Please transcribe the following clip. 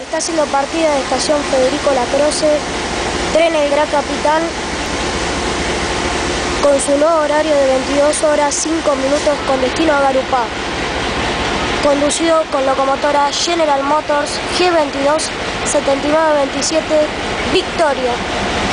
está siendo partida de estación Federico Lacroze, tren El Gran Capitán, con su nuevo horario de 22 horas 5 minutos con destino a Garupá, conducido con locomotora General Motors G22 7927 Victoria.